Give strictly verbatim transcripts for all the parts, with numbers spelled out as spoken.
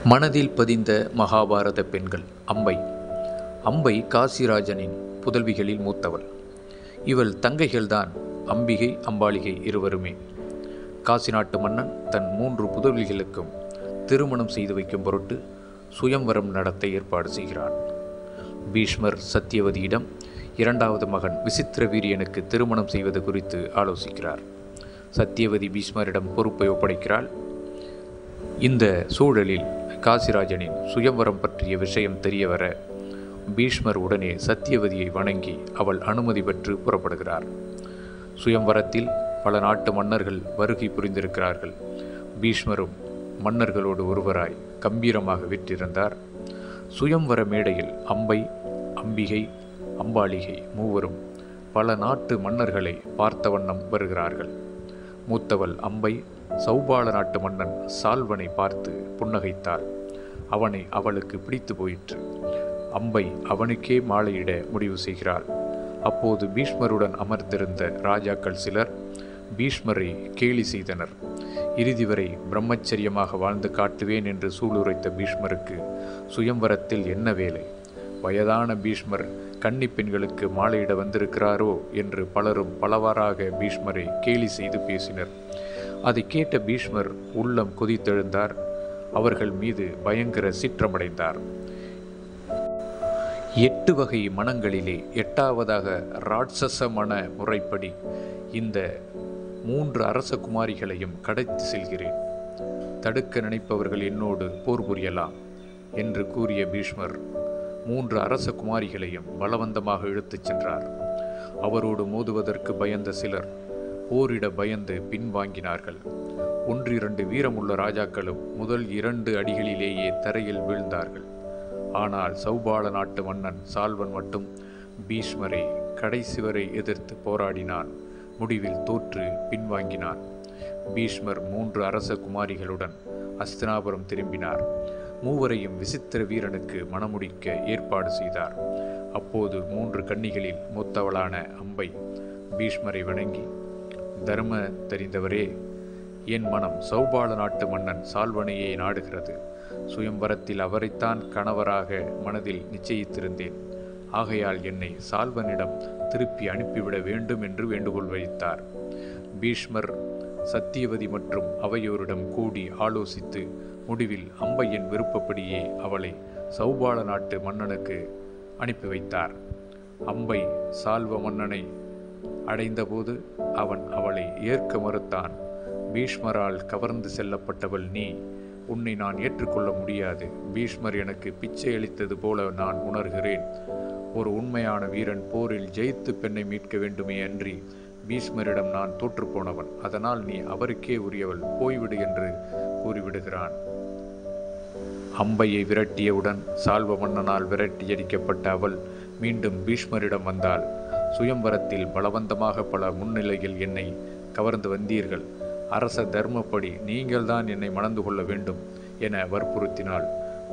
மனதில் பதிந்த மகாபாரத பெண்கள். அம்பை அம்பை காசிராஜனின் புதல்விகளில் மூத்தவள். இவள் தங்கைகள்தான் அம்பிகை, அம்பாலிகை இருவருமே. காசி நாட்டு மன்னன் தன் மூன்று புதல்விகளுக்கும் திருமணம் செய்து வைக்கும் பொருட்டு சுயம்வரம் நடத்த ஏற்பாடு செய்கிறான். பீஷ்மர் சத்தியவதியிடம் இரண்டாவது மகன் விசித்திர வீரியனுக்கு திருமணம் செய்வது குறித்து ஆலோசிக்கிறார். சத்தியவதி பீஷ்மரிடம் பொறுப்பை ஒப்படைக்கிறாள். இந்த சூழலில் காசிராஜனின் சுயம்வரம் பற்றிய விஷயம் தெரியவர பீஷ்மர் உடனே சத்தியவதியை வணங்கி அவள் அனுமதி பெற்று புறப்படுகிறார். சுயம்வரத்தில் பல நாட்டு மன்னர்கள் வருகை புரிந்திருக்கிறார்கள். பீஷ்மரும் மன்னர்களோடு ஒருவராய் கம்பீரமாக விற்றிருந்தார். சுயம்வர மேடையில் அம்பை, அம்பிகை, அம்பாலிகை மூவரும் பல நாட்டு மன்னர்களை பார்த்த வண்ணம் வருகிறார்கள். மூத்தவள் அம்பை சௌபால நாட்டு மன்னன் சால்வனை பார்த்து புன்னகைத்தாள். அவனை அவளுக்கு பிடித்து போயிற்று. அம்பை அவனுக்கே மாலையிட முடிவு செய்கிறாள். அப்போது பீஷ்மருடன் அமர்ந்திருந்த ராஜாக்கள் சிலர் பீஷ்மரை கேலி செய்தனர். இறுதி வரை பிரம்மச்சரியமாக வாழ்ந்து காட்டுவேன் என்று சூளுரைத்த பீஷ்மருக்கு சுயம்வரத்தில் என்ன வேலை? வயதான பீஷ்மர் கன்னி பெண்களுக்கு மாலையிட வந்திருக்கிறாரோ என்று பலரும் பலவாறாக பீஷ்மரை கேலி செய்து பேசினர். அதை கேட்ட பீஷ்மர் உள்ளம் கொதித்தெழுந்தார். அவர்கள் மீது பயங்கர சீற்றமடைந்தார். எட்டு வகை மனங்களிலே எட்டாவதாக ராட்சச மன முறைப்படி இந்த மூன்று அரச குமாரிகளையும் கடத்தி செல்கிறேன். தடுக்க நினைப்பவர்கள் என்னோடு போர் புரியலாம் என்று கூறிய பீஷ்மர் மூன்று அரச குமாரிகளையும் பலவந்தமாக இழுத்துச் சென்றார். அவரோடு மோதுவதற்கு பயந்த சிலர் போரிட பயந்து பின்வாங்கினார்கள். ஒன்றிரண்டு வீரமுள்ள ராஜாக்களும் முதல் இரண்டு அடிகளிலேயே தரையில் வீழ்ந்தார்கள். ஆனால் சௌபால நாட்டு மன்னன் சால்வன் மட்டும் பீஷ்மரை கடைசி வரை எதிர்த்து போராடினான். முடிவில் தோற்று பின்வாங்கினான். பீஷ்மர் மூன்று அரச குமாரிகளுடன் அஸ்தினாபுரம் திரும்பினார். மூவரையும் விசித்திர வீரனுக்கு மணமுடிக்க ஏற்பாடு செய்தார். அப்போது மூன்று கன்னிகளில் மூத்தவளான அம்பை பீஷ்மரை வணங்கி, தர்ம தெரிந்தவரே, என் மனம் சௌபால நாட்டு மன்னன் சால்வனையே நாடுகிறது. சுயம்வரத்தில் அவரைத்தான் கணவராக மனதில் நிச்சயித்திருந்தேன். ஆகையால் என்னை சால்வனிடம் திருப்பி அனுப்பிவிட வேண்டும் என்று வேண்டுகோள் வைத்தார். பீஷ்மர் சத்தியவதி மற்றும் அவையோரிடம் கூடி ஆலோசித்து முடிவில் அம்பையின் விருப்பப்படியே அவளை சௌபால நாட்டு மன்னனுக்கு அனுப்பி வைத்தார். அம்பை சால்வ மன்னனை அடைந்தபோது அவன் அவளை ஏற்க மறுத்தான். பீஷ்மரால் கவர்ந்து செல்லப்பட்டவள் நீ, உன்னை நான் ஏற்றுக்கொள்ள முடியாது. பீஷ்மர் எனக்கு பிச்சை அளித்தது போல நான் உணர்கிறேன். ஒரு உண்மையான வீரன் போரில் ஜெயித்து பெண்ணை மீட்க வேண்டுமே அன்றி பீஷ்மரிடம் நான் தோற்றுப்போனவன். அதனால் நீ அவருக்கே உரியவள், போய்விடு என்று கூறிவிடுகிறான். அம்பையை விரட்டியவுடன் சால்வ மன்னனால் விரட்டியடிக்கப்பட்ட அவள் மீண்டும் பீஷ்மரிடம் வந்தாள். சுயம்வரத்தில் பலவந்தமாக பல முன்னிலையில் என்னை கவர்ந்து வந்தீர்கள். அரச தர்மப்படி நீங்கள்தான் என்னை மணந்து கொள்ள வேண்டும் என வற்புறுத்தினாள்.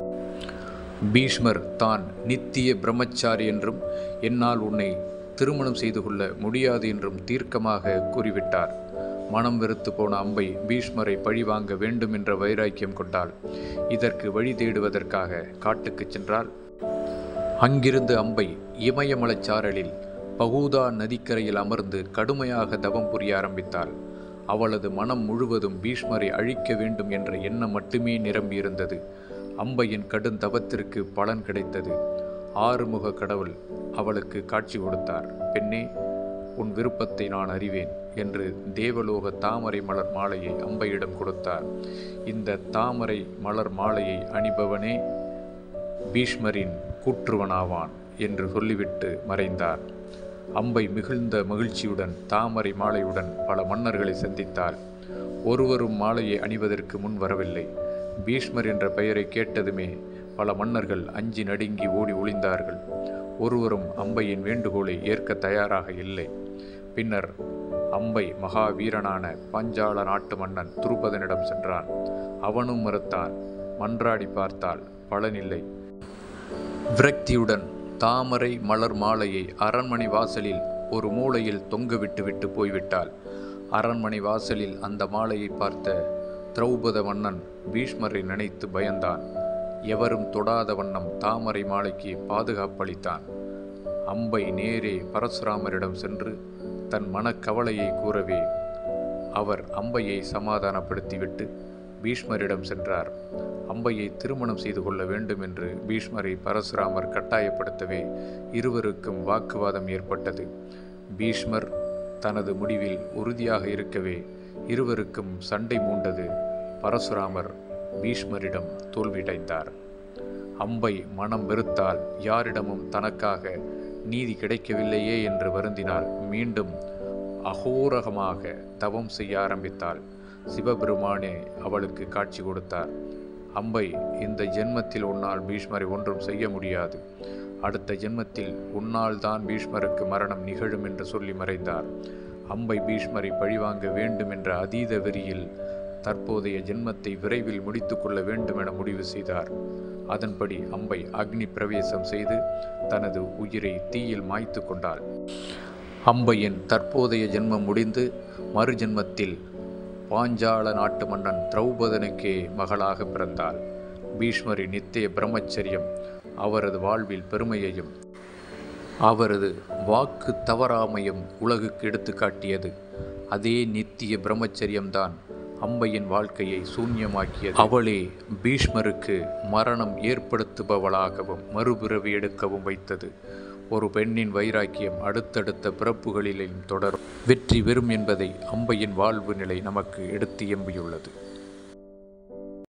பீஷ்மர் தான் நித்திய பிரம்மச்சாரி என்றும் என்னால் உன்னை திருமணம் செய்து கொள்ள முடியாது என்றும் தீர்க்கமாக கூறிவிட்டார். மனம் வெறுத்து போன அம்பை பீஷ்மரை பழிவாங்க வேண்டும் என்ற வைராக்கியம் கொண்டாள். இதற்கு வழி தேடுவதற்காக காட்டுக்கு சென்றாள். அங்கிருந்து அம்பை இமயமலைச்சாரலில் பகூதா நதிக்கரையில் அமர்ந்து கடுமையாக தவம் புரிய ஆரம்பித்தாள். அவளது மனம் முழுவதும் பீஷ்மரை அழிக்க வேண்டும் என்ற எண்ணம் மட்டுமே நிரம்பியிருந்தது. அம்பையின் கடும் தவத்திற்கு பலன் கிடைத்தது. ஆறுமுக கடவுள் அவளுக்கு காட்சி கொடுத்தார். பெண்ணே, உன் விருப்பத்தை நான் அறிவேன் என்று தேவலோக தாமரை மலர் மாலையை அம்பையிடம் கொடுத்தார். இந்த தாமரை மலர் மாலையை அணிபவனே பீஷ்மரின் கூற்றுவனாவான் என்று சொல்லிவிட்டு மறைந்தார். அம்பை மிகுந்த மகிழ்ச்சியுடன் தாமரை மாலையுடன் பல மன்னர்களை சந்தித்தாள். ஒருவரும் மாலையை அணிவதற்கு முன் வரவில்லை. பீஷ்மர் என்ற பெயரை கேட்டதுமே பல மன்னர்கள் அஞ்சி நடுங்கி ஓடி ஒளிந்தார்கள். ஒருவரும் அம்பையின் வேண்டுகோளை ஏற்க தயாராக இல்லை. பின்னர் அம்பை மகாவீரனான பாஞ்சால நாட்டு மன்னன் துருபதனிடம் சென்றான். அவனும் மறுத்தான். மன்றாடி பார்த்தால் பலனில்லை. விரக்தியுடன் தாமரை மலர் மாலையை அரண்மனை வாசலில் ஒரு மூலையில் தொங்கவிட்டு விட்டு போய்விட்டாள். அரண்மனை வாசலில் அந்த மாலையை பார்த்த திரௌபத மன்னன் பீஷ்மரை நினைத்து பயந்தான். எவரும் தொடாத வண்ணம் தாமரை மாலைக்கு பாதுகாப்பளித்தான். அம்பை நேரே பரசுராமரிடம் சென்று தன் மனக்கவலையை கூறவே அவர் அம்பையை சமாதானப்படுத்திவிட்டு பீஷ்மரிடம் சென்றார். அம்பையை திருமணம் செய்து கொள்ள வேண்டும் என்று பீஷ்மரை பரசுராமர் கட்டாயப்படுத்தவே இருவருக்கும் வாக்குவாதம் ஏற்பட்டது. பீஷ்மர் தனது முடிவில் உறுதியாக இருக்கவே இருவருக்கும் சண்டை மூண்டது. பரசுராமர் பீஷ்மரிடம் தோல்வியடைந்தார். அம்பை மனம் வெறுத்தால் யாரிடமும் தனக்காக நீதி கிடைக்கவில்லையே என்று வருந்தினால் மீண்டும் அகோரகமாக தவம் செய்ய ஆரம்பித்தாள். சிவபெருமானே அவளுக்கு காட்சி கொடுத்தார். அம்பை, இந்த ஜென்மத்தில் உன்னால் பீஷ்மரை ஒன்றும் செய்ய முடியாது. அடுத்த ஜென்மத்தில் உன்னால் தான் பீஷ்மருக்கு மரணம் நிகழும் என்று சொல்லி மறைந்தார். அம்பை பீஷ்மரை பழிவாங்க வேண்டும் என்ற அதீத வெறியில் தற்போதைய ஜென்மத்தை விரைவில் முடித்து கொள்ள வேண்டும் என முடிவு செய்தார். அதன்படி அம்பை அக்னி பிரவேசம் செய்து தனது உயிரை தீயில் மாய்த்து கொண்டாள். அம்பையின் தற்போதைய ஜென்மம் முடிந்து மறு ஜென்மத்தில் பாஞ்சால நாட்டு மன்னன் திரௌபதனுக்கே மகளாக பிறந்தாள். பீஷ்மரின் நித்திய பிரம்மச்சரியம் அவரது வாழ்வில் பெருமையையும் அவரது வாக்கு தவறாமையும் உலகுக்கு எடுத்து காட்டியது. அதே நித்திய பிரம்மச்சரியம்தான் அம்பையின் வாழ்க்கையை சூன்யமாக்கியது. அவளே பீஷ்மருக்கு மரணம் ஏற்படுத்துபவளாகவும் மறுபிறவி எடுக்கவும் வைத்தது. ஒரு பெண்ணின் வைராக்கியம் அடுத்தடுத்த பிறப்புகளிலும் தொடரும். வெற்றி வெறும் என்பதை அம்பையின் வாழ்வு நிலை நமக்கு எடுத்து எம்பியுள்ளது.